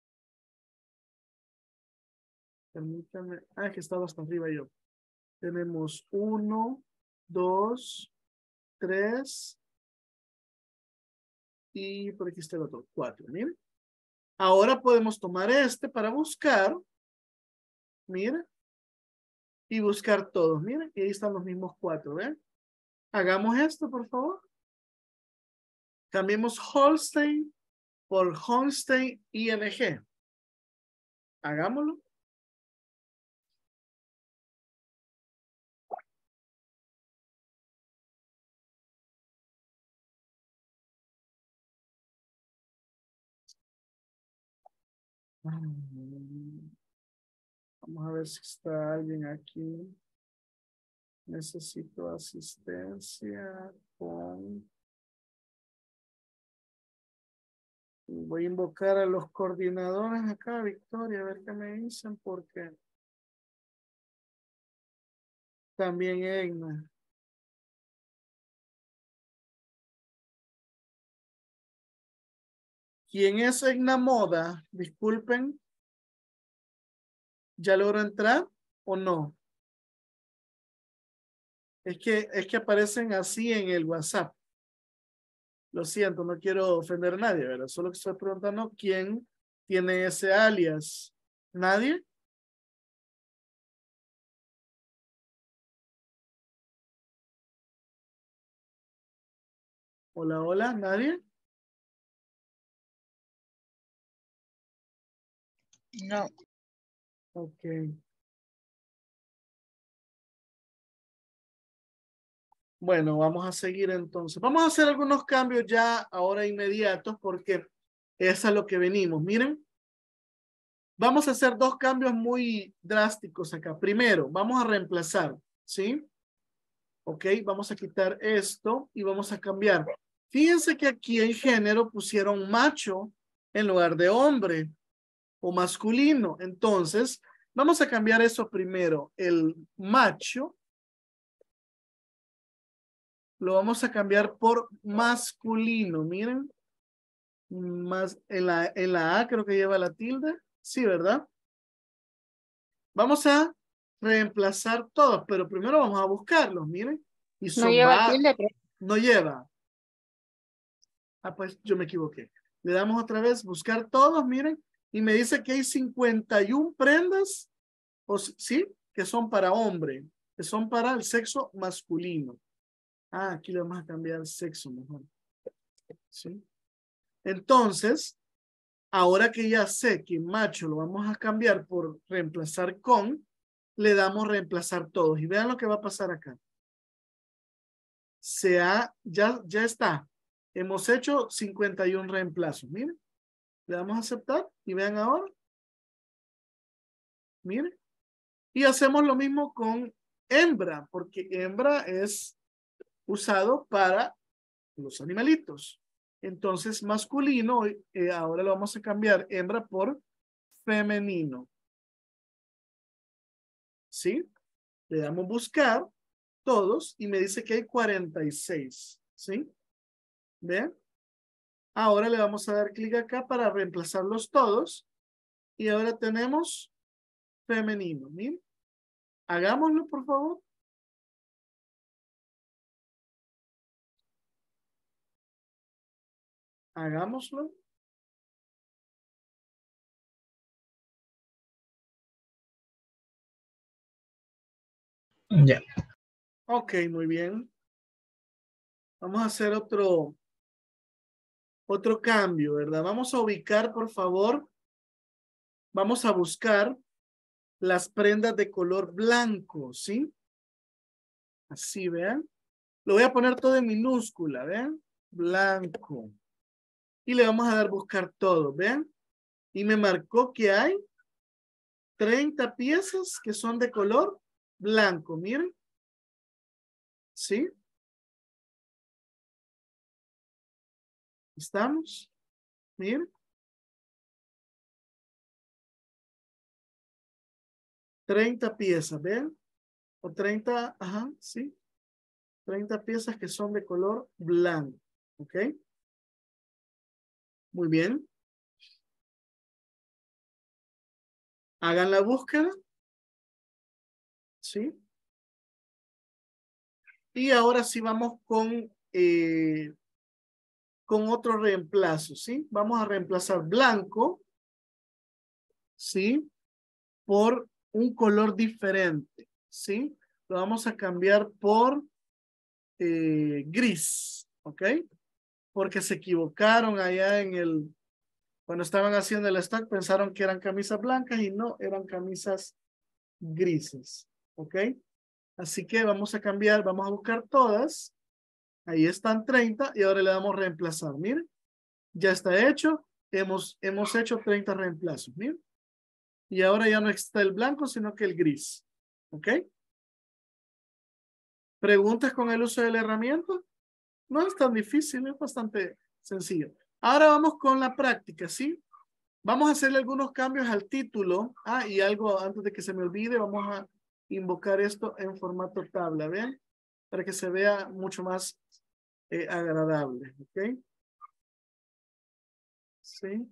Permítanme. Ah, que estaba hasta arriba yo. Tenemos uno, dos, tres. Y por aquí está el otro, cuatro, miren. Ahora podemos tomar este para buscar. Miren. Y buscar todos, miren. Y ahí están los mismos cuatro, ¿ven? Hagamos esto, por favor. Cambiemos Holstein por Holstein I N G. Hagámoslo. Vamos a ver si está alguien aquí. Necesito asistencia con... Voy a invocar a los coordinadores acá, Victoria, a ver qué me dicen, porque también Egna. ¿Quién es Egna Moda? Disculpen. ¿Ya logró entrar o no? Es que, es que aparecen así en el WhatsApp. Lo siento, no quiero ofender a nadie, ¿verdad? Solo que estoy preguntando quién tiene ese alias. ¿Nadie? Hola, hola, ¿nadie? No. Ok. Bueno, vamos a seguir entonces. Vamos a hacer algunos cambios ya ahora inmediatos porque es a lo que venimos. Miren, vamos a hacer dos cambios muy drásticos acá. Primero, vamos a reemplazar, ¿sí? Ok, vamos a quitar esto y vamos a cambiar. Fíjense que aquí en género pusieron macho en lugar de hombre o masculino. Entonces, vamos a cambiar eso primero. El macho lo vamos a cambiar por masculino. Miren, más en la, en la A creo que lleva la tilde. Sí, ¿verdad? Vamos a reemplazar todos, pero primero vamos a buscarlos, miren. Y son No lleva va- tilde, pero... No lleva. Ah, pues yo me equivoqué. Le damos otra vez buscar todos, miren. Y me dice que hay cincuenta y una prendas, o sí, que son para hombre, que son para el sexo masculino. Ah, aquí le vamos a cambiar el sexo mejor. ¿Sí? Entonces, ahora que ya sé que macho lo vamos a cambiar por reemplazar con, le damos reemplazar todos. Y vean lo que va a pasar acá. Se ha, ya, ya está. Hemos hecho cincuenta y uno reemplazos. Miren. Le damos a aceptar y vean ahora. Miren. Y hacemos lo mismo con hembra, porque hembra es usado para los animalitos. Entonces, masculino, eh, ahora lo vamos a cambiar hembra por femenino. ¿Sí? Le damos buscar todos y me dice que hay cuarenta y seis. ¿Sí? ¿Ven? Ahora le vamos a dar clic acá para reemplazarlos todos. Y ahora tenemos femenino. Miren. Hagámoslo, por favor. Hagámoslo. Ya. Ok, muy bien. Vamos a hacer otro, otro cambio, ¿verdad? Vamos a ubicar, por favor. Vamos a buscar las prendas de color blanco, ¿sí? Así, vean. Lo voy a poner todo en minúscula, vean. Blanco. Y le vamos a dar buscar todo, vean. Y me marcó que hay treinta piezas que son de color blanco, miren. ¿Sí? ¿Estamos? Miren. treinta piezas, ¿ven? O treinta, ajá, sí. treinta piezas que son de color blanco, ¿ok? Muy bien. Hagan la búsqueda. ¿Sí? Y ahora sí vamos con, eh, con otro reemplazo, ¿sí? Vamos a reemplazar blanco, ¿sí? Por un color diferente, ¿sí? Lo vamos a cambiar por eh, gris, ¿ok? Porque se equivocaron allá en el, cuando estaban haciendo el stock, pensaron que eran camisas blancas y no, eran camisas grises, ¿ok? Así que vamos a cambiar, vamos a buscar todas. Ahí están treinta y ahora le damos reemplazar. Miren, ya está hecho. Hemos, hemos hecho treinta reemplazos. Miren. Y ahora ya no está el blanco, sino que el gris. ¿Ok? ¿Preguntas con el uso de la herramienta? No es tan difícil, es bastante sencillo. Ahora vamos con la práctica, ¿sí? Vamos a hacerle algunos cambios al título. Ah, y algo antes de que se me olvide, vamos a invocar esto en formato tabla, ¿ven? Para que se vea mucho más eh, agradable, ¿ok? Sí.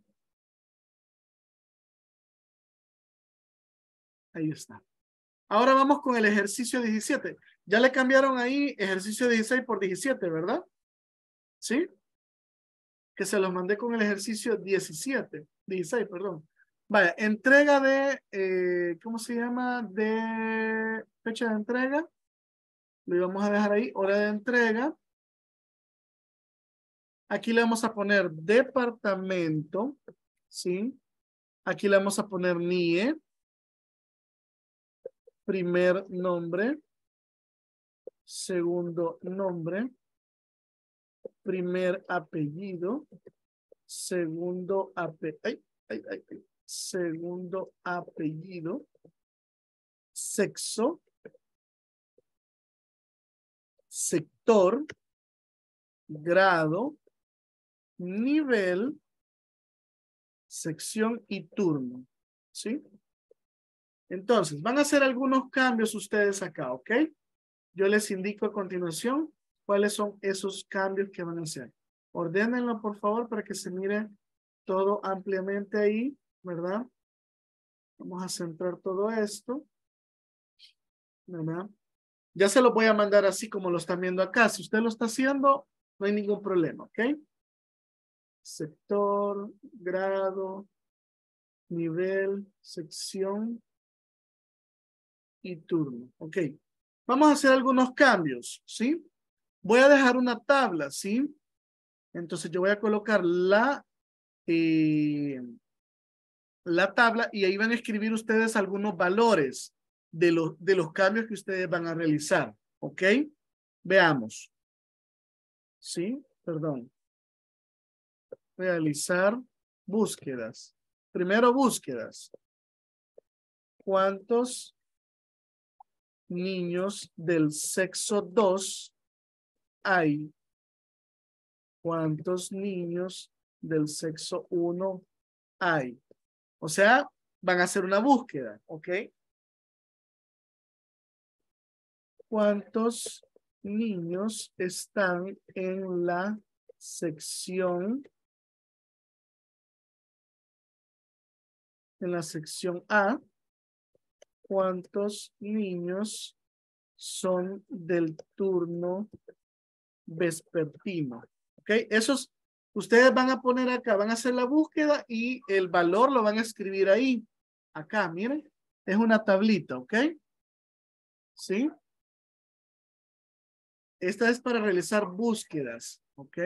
Ahí está. Ahora vamos con el ejercicio diecisiete. Ya le cambiaron ahí ejercicio dieciséis por diecisiete, ¿verdad? ¿Sí? Que se los mandé con el ejercicio diecisiete. dieciséis, perdón. Vaya, entrega de, eh, ¿cómo se llama? De fecha de entrega. Lo vamos a dejar ahí, hora de entrega. Aquí le vamos a poner departamento, ¿sí? Aquí le vamos a poner N I E. Primer nombre. Segundo nombre. Primer apellido. Segundo apellido. Ay, ay, ay, ay. Segundo apellido. Sexo. Sector. Grado. Nivel. Sección y turno. ¿Sí? Entonces, van a hacer algunos cambios ustedes acá, ¿ok? Yo les indico a continuación cuáles son esos cambios que van a hacer. Ordénenlo, por favor, para que se mire todo ampliamente ahí, ¿verdad? Vamos a centrar todo esto, ¿verdad? Ya se lo voy a mandar así como lo están viendo acá. Si usted lo está haciendo, no hay ningún problema, ¿ok? Sector, grado, nivel, sección y turno, ¿ok? Vamos a hacer algunos cambios, ¿sí? Voy a dejar una tabla, ¿sí? Entonces yo voy a colocar la, eh, la tabla y ahí van a escribir ustedes algunos valores de, los de los cambios que ustedes van a realizar. ¿Ok? Veamos. Sí, perdón. Realizar búsquedas. Primero búsquedas. ¿Cuántos niños del sexo dos hay? ¿Cuántos niños del sexo uno hay? O sea, van a hacer una búsqueda, ¿ok? ¿Cuántos niños están en la sección, en la sección A? ¿Cuántos niños son del turno vespertino? ¿Ok? Esos, ustedes van a poner acá, van a hacer la búsqueda y el valor lo van a escribir ahí. Acá, miren. Es una tablita, ¿ok? ¿Sí? Esta es para realizar búsquedas, ¿ok?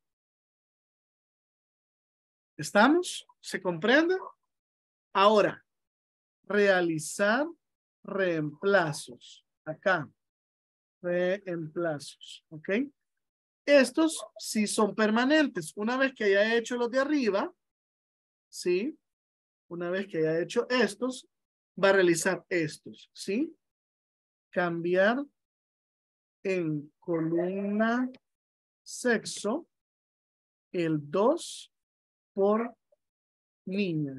¿Estamos? ¿Se comprende? Ahora, realizar reemplazos. Acá, reemplazos, ¿ok? Estos sí son permanentes. Una vez que haya hecho los de arriba, ¿sí? Una vez que haya hecho estos, va a realizar estos, ¿sí? Cambiar en columna sexo el dos por niña.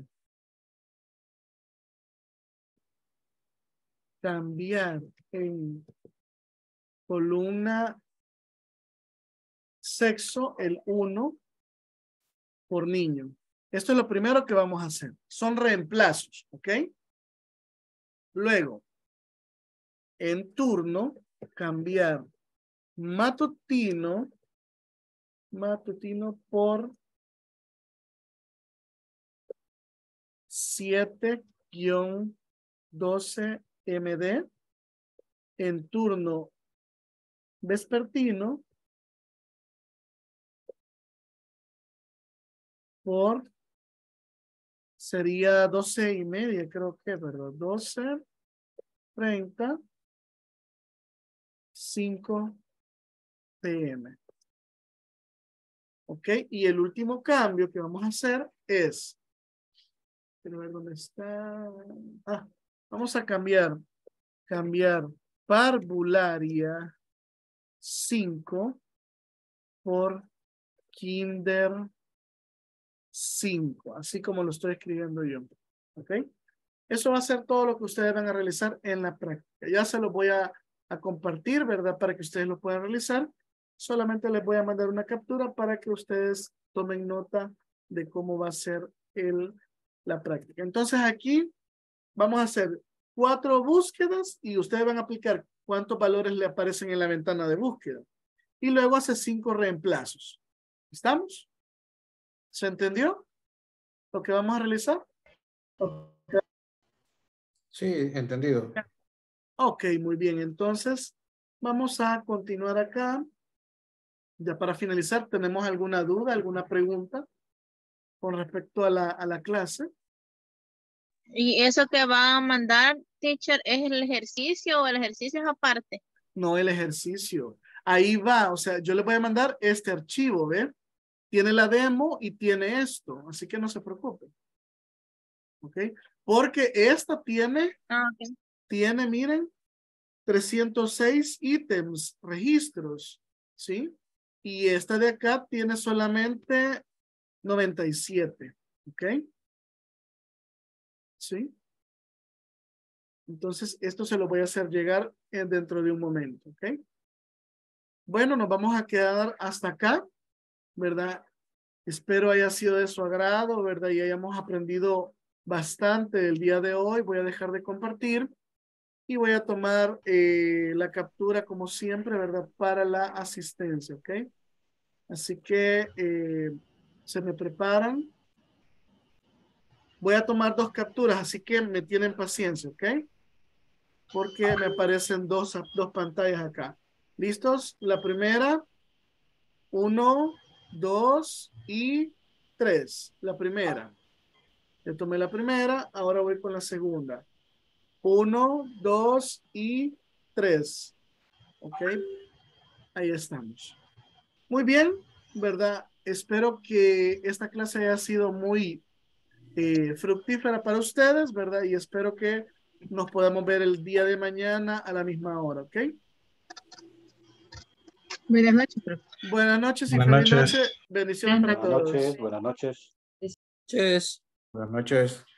Cambiar en columna sexo el uno por niño. Esto es lo primero que vamos a hacer. Son reemplazos, ¿ok? Luego, en turno, cambiar matutino, matutino por siete guión doce M D. En turno vespertino por sería doce y media, creo que, perdón, doce, treinta, cinco P M. Ok, y el último cambio que vamos a hacer es, quiero ver dónde está, ah, vamos a cambiar, cambiar parvularia cinco por kinder cinco, así como lo estoy escribiendo yo. Ok, eso va a ser todo lo que ustedes van a realizar en la práctica. Ya se lo voy a, a compartir, ¿verdad? Para que ustedes lo puedan realizar. Solamente les voy a mandar una captura para que ustedes tomen nota de cómo va a ser el, la práctica. Entonces aquí vamos a hacer cuatro búsquedas y ustedes van a aplicar cuántos valores le aparecen en la ventana de búsqueda. Y luego hace cinco reemplazos. ¿Estamos? ¿Se entendió lo que vamos a realizar? Okay. Sí, entendido. Ok, muy bien. Entonces, vamos a continuar acá. Ya para finalizar, ¿tenemos alguna duda, alguna pregunta con respecto a la, a la clase? ¿Y eso que va a mandar, teacher, es el ejercicio o el ejercicio es aparte? No, el ejercicio. Ahí va, o sea, yo le voy a mandar este archivo, ¿ve? Tiene la demo y tiene esto, así que no se preocupe. ¿Ok? Porque esta tiene, Ah, okay. tiene, miren, trescientos seis ítems, registros, ¿sí? Y esta de acá tiene solamente noventa y siete, ¿ok? ¿Sí? Entonces, esto se lo voy a hacer llegar eh, dentro de un momento, ¿ok? Bueno, nos vamos a quedar hasta acá, ¿verdad? Espero haya sido de su agrado, ¿verdad? Y hayamos aprendido bastante el día de hoy. Voy a dejar de compartir y voy a tomar eh, la captura como siempre, ¿verdad? Para la asistencia, ¿ok? Así que eh, se me preparan. Voy a tomar dos capturas, así que me tienen paciencia, ¿ok? Porque me aparecen dos, dos pantallas acá. ¿Listos? La primera, uno, dos y tres. La primera. Ya tomé la primera, ahora voy con la segunda. uno, dos y tres. Ok. Ahí estamos. Muy bien, ¿verdad? Espero que esta clase haya sido muy eh, fructífera para ustedes, ¿verdad? Y espero que nos podamos ver el día de mañana a la misma hora, ¿ok? Buenas noches, profe. Buenas noches y Buenas feliz noches. noche. Bendiciones para Buenas todos. noches, buenas noches. Noches. Buenas noches.